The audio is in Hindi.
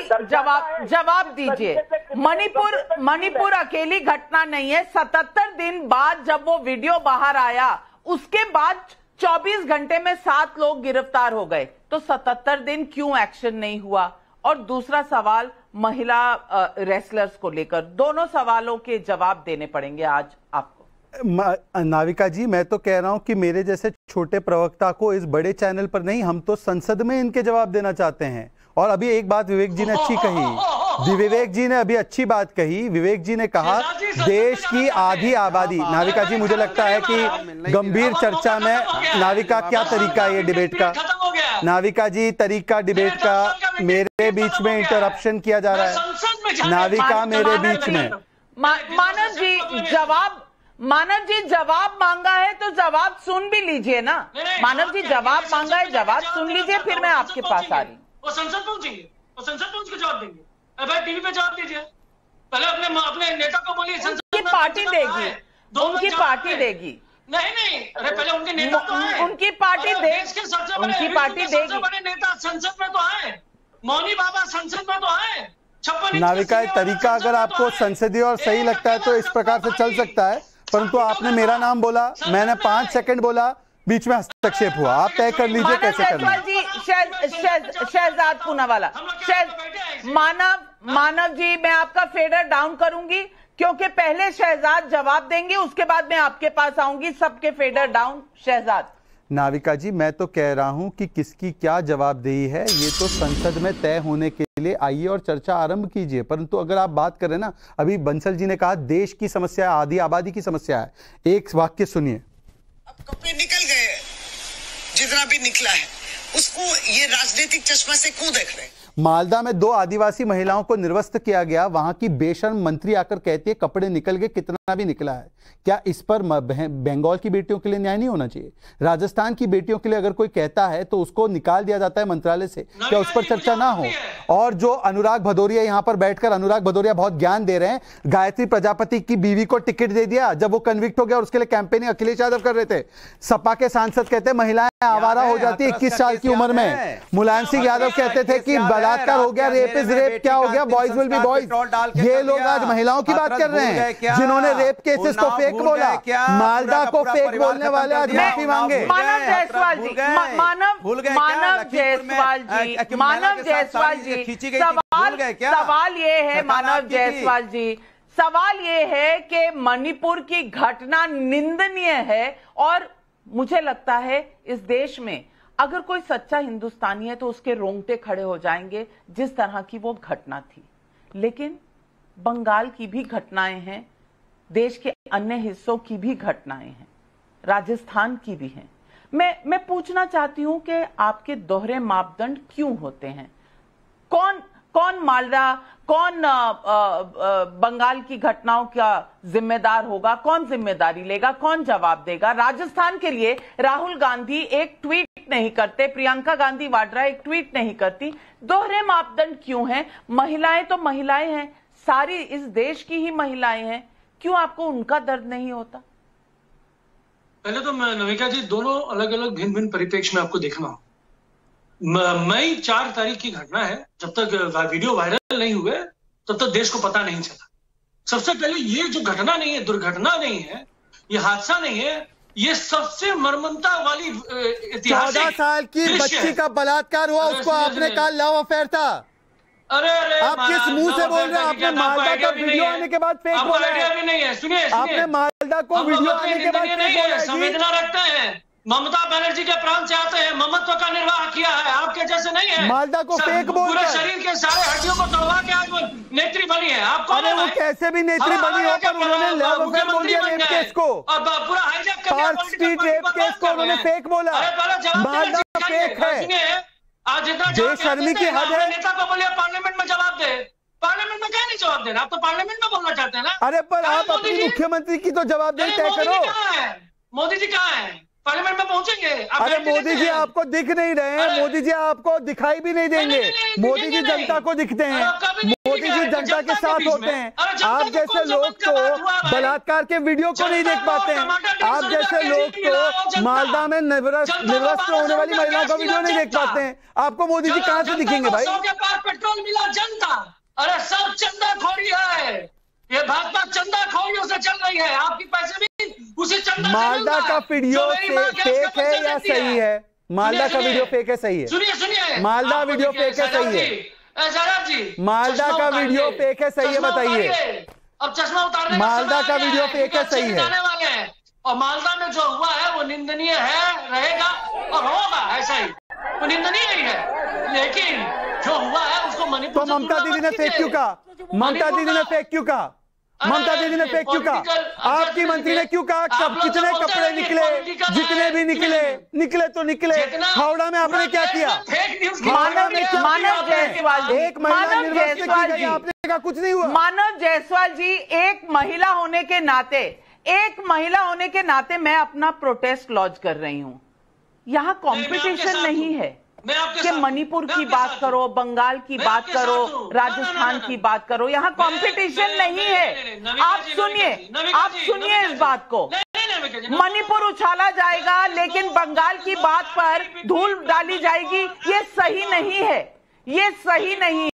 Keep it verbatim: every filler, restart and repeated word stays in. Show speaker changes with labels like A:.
A: जवाब जवाब दीजिए। मणिपुर मणिपुर अकेली घटना नहीं है। सतहत्तर दिन बाद जब वो वीडियो बाहर आया, उसके बाद चौबीस घंटे में सात लोग गिरफ्तार हो गए, तो सतहत्तर दिन क्यों एक्शन नहीं हुआ? और दूसरा सवाल महिला रेसलर्स को लेकर, दोनों सवालों के जवाब देने पड़ेंगे आज आपको।
B: नाविका जी, मैं तो कह रहा हूं कि मेरे जैसे छोटे प्रवक्ता को इस बड़े चैनल पर नहीं, हम तो संसद में इनके जवाब देना चाहते हैं। और अभी एक बात विवेक जी ने अच्छी कही, विवेक जी ने अभी अच्छी बात कही। विवेक जी ने कहा देश की आधी आबादी। नाविका जी, मुझे लगता है कि गंभीर चर्चा में नाविका क्या तरीका है ये डिबेट का? नाविका जी, तरीका डिबेट का मेरे बीच में इंटरप्शन किया जा रहा है। नाविका मेरे बीच में।
A: मानव जी जवाब मानव जी जवाब मांगा है तो जवाब सुन भी लीजिए ना। मानव जी जवाब मांगा है, जवाब सुन लीजिए, फिर मैं आपके पास आ रही हूँ।
C: वो संसद पहुंचेंगे, वो संसद पहुंच के जवाब देंगे। भाई टीवी पे जवाब दीजिए, पहले अपने अपने नेता को बोलिए।
A: संसद की पार्टी देगी, उनकी पार्टी देगी।
C: नहीं नहीं, अरे पहले उनके नेता तो आए,
A: उनकी पार्टी देगी, उनकी पार्टी देगी।
C: सबसे बड़े नेता संसद में तो आए, मौनी बाबा संसद में तो आए। छप्पन
B: नाविका, तरीका अगर आपको संसदीय और सही लगता है तो इस प्रकार से चल सकता है, परंतु आपने मेरा नाम बोला, मैंने पांच सेकंड बोला, बीच में हस्तक्षेप हुआ। आप तय कर लीजिए कैसे करना है।
A: जी शहजाद पूनावाला, मानव मानव जी, मैं आपका फेडर डाउन करूंगी क्योंकि पहले शहजाद जवाब देंगे, उसके बाद मैं आपके पास आऊंगी। सबके फेडर डाउन। शहजाद।
B: नाविका जी, मैं तो कह रहा हूं कि किसकी क्या जवाबदेही है ये तो संसद में तय होने के लिए आइए और चर्चा आरंभ कीजिए। परंतु अगर आप बात करें ना, अभी बंसल जी ने कहा देश की समस्या है, आधी आबादी की समस्या है। एक वाक्य सुनिए।
D: अब कपड़े निकल गए, जितना भी निकला है उसको ये राजनीतिक चश्मा से क्यों देख रहे हैं?
B: मालदा में दो आदिवासी महिलाओं को निर्वस्त्र किया गया। वहां की बेशर्म मंत्री आकर कहती है कपड़े निकल गए, कितना भी निकला है। क्या इस पर बंगाल की बेटियों के लिए न्याय नहीं होना चाहिए? राजस्थान की बेटियों के लिए अगर कोई कहता है तो उसको निकाल दिया जाता है मंत्रालय से, क्या उस पर चर्चा ना हो? और जो अनुराग भदौरिया यहां पर बैठकर, अनुराग भदौरिया बहुत ज्ञान दे रहे हैं, गायत्री प्रजापति की बीवी को टिकट दे दिया जब वो कन्विक्ट हो गया और उसके लिए कैंपेनिंग अखिलेश यादव कर रहे थे। सपा के सांसद कहते हैं महिलाएं आवारा हो जाती है इक्कीस साल की उम्र में। मुलायम सिंह यादव कहते थे कि बलात्कार हो गया, रेप इज रेप, क्या हो गया, बॉयज विल बी बॉयज। ये लोग आज महिलाओं की बात कर रहे हैं जिन्होंने रेप केसेस को फेक बोला। मालदा को फेक बोलने वाले आज माफी मांगे।
A: मानव जायसवाल जी, मानव मानव जायसवाल जी, मानव जायसवाल जी, सवाल सवाल ये है, मानव जायसवाल जी, सवाल ये है कि मणिपुर की घटना निंदनीय है और मुझे लगता है इस देश में अगर कोई सच्चा हिंदुस्तानी है तो उसके रोंगटे खड़े हो जाएंगे जिस तरह की वो घटना थी। लेकिन बंगाल की भी घटनाएं हैं, देश के अन्य हिस्सों की भी घटनाएं हैं, राजस्थान की भी हैं। मैं मैं पूछना चाहती हूं कि आपके दोहरे मापदंड क्यों होते हैं? कौन कौन मालदा, कौन आ, आ, आ, बंगाल की घटनाओं का जिम्मेदार होगा? कौन जिम्मेदारी लेगा? कौन जवाब देगा? राजस्थान के लिए राहुल गांधी एक ट्वीट नहीं करते, प्रियंका गांधी वाड्रा एक ट्वीट नहीं करती। दोहरे मापदंड क्यों हैं? महिलाएं तो महिलाएं हैं, सारी इस देश की ही महिलाएं हैं, क्यों आपको उनका दर्द नहीं होता?
C: पहले तो नविका जी, दोनों अलग अलग भिन्न भिन्न परिप्रेक्ष्य में आपको देखना हो। मई चार तारीख की घटना है, जब तक वीडियो वायरल नहीं हुए तब तक देश को पता नहीं चला। सबसे पहले ये जो घटना नहीं है, दुर्घटना नहीं है, ये हादसा नहीं है, ये सबसे मर्मंता वाली इतिहास।
B: चौदह साल की बच्ची का बलात्कार हुआ, उसको आपने कहा लव अफेयर था।
C: अरे अरे
B: आप किस मुंह से बोल रहे हैं? आपने मालदा का वीडियो आने के बाद फेक बोला है।
C: नहीं है, सुनिए,
B: आपने मालदा को वीडियो आने के बाद फेक बोला है।
C: संवेदना रखते हैं, ममता बनर्जी के प्राण से आते हैं, ममत्व का निर्वाह किया है, आपके जैसे नहीं है।
B: मालदा को फेक बोल
C: पूरे शरीर के सारे हड्डियों को तोड़वा के आज वो नेत्री बनी है। आपको
B: अरे वो कैसे भी नेत्री बनी हो, पर उन्होंने लव अफेयर बोल दिया रेप केस को,
C: और पूरा हाईजैक कर दिया
B: पार्क स्ट्रीट रेप केस को उन्होंने फेक बोला। मालदा फेक है।
C: आज इतना
B: बेशर्मी की हद है।
C: नेता को बोलिए पार्लियामेंट में जवाब दे। पार्लियामेंट में क्या नहीं जवाब देना? आप तो पार्लियामेंट में बोलना चाहते हैं ना।
B: अरे पर आप अपनी मुख्यमंत्री की तो जवाबदेही तय करो।
C: मोदी जी कहाँ है? पार्लियामेंट में पहुंचेंगे?
B: अरे मोदी जी आपको दिख नहीं रहे हैं, मोदी जी आपको दिखाई भी नहीं देंगे। मोदी जी जनता को दिखते हैं, मोदी जी जनता के साथ होते हैं। आप जैसे लोग तो बलात्कार के वीडियो को नहीं देख पाते हैं, आप जैसे लोग तो मालदा में निर्वस्त्र होने वाली महिलाओं का वीडियो नहीं देख पाते हैं। आपको मोदी जी कहां से दिखेंगे भाई?
C: के पास पेट्रोल मिला जनता, अरे सब चंदा खोरी है, ये भाजपा चंदा खोरियों से चल रही है, आपकी पैसे भी उसी चंदा।
B: मालदा का वीडियो फेक है या सही है? मालदा का वीडियो फेक है सही है?
C: सुनिए सुनिए,
B: मालदा वीडियो फेक है सही है?
C: जी
B: मालदा का वीडियो फेक है सही है, बताइए।
C: अब चश्मा उतारने
B: मालदा का वीडियो फेक है सही है?
C: वाले हैं और मालदा में जो हुआ है वो निंदनीय है, रहेगा और होगा ऐसा ही, वो निंदनीय ही है, लेकिन जो हुआ है उसको मणिपुर।
B: तो ममता दीदी ने फेक क्यों कहा? ममता दीदी ने फेक क्यों कहा? ममता दीदी ने फेक क्यों कहा? आपकी मंत्री ने क्यों कहा? कब कितने कपड़े निकले? जितने भी निकले निकले तो निकले। हावड़ा में आपने क्या किया?
A: मानव जायसवाल जी,
B: एक महिला निर्वाचित, आपने कहा कुछ नहीं हुआ।
A: मानव जायसवाल जी, एक महिला होने के नाते एक महिला होने के नाते मैं अपना प्रोटेस्ट लॉन्च कर रही हूं। यहाँ कंपटीशन नहीं है कि मणिपुर की बात करो, बंगाल की बात करो, राजस्थान की बात करो, यहाँ कंपटीशन नहीं है। आप सुनिए, आप सुनिए इस बात को, मणिपुर उछाला जाएगा लेकिन बंगाल की बात पर धूल डाली जाएगी, ये सही नहीं है, ये सही नहीं।